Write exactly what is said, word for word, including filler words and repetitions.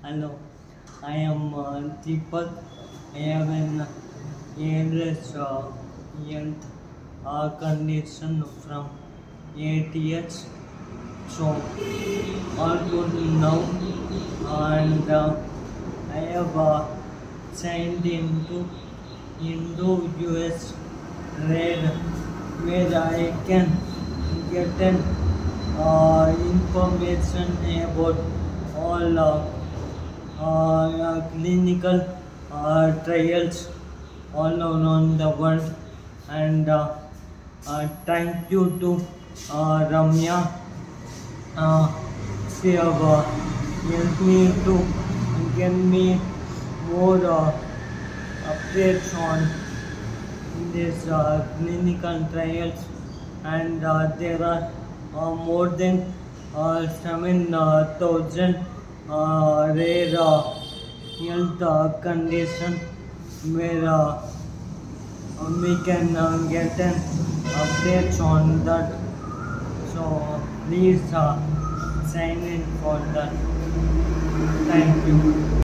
Hello, I am uh, Deepak. I have an illness uh, health uh, condition from eight years. So, all good now, and uh, I have uh, signed into Indo-U S trade where I can get an uh, information about all uh, uh, clinical uh, trials all around the world. And uh, uh, thank you to uh, Ramya. Uh, she have uh, helped me to get me more uh, updates on these uh, clinical trials, and uh, there are uh, more than uh, seven thousand uh, rare uh, health uh, condition where uh, we can uh, get an updates on that. So please uh, sign in for that. Thank you.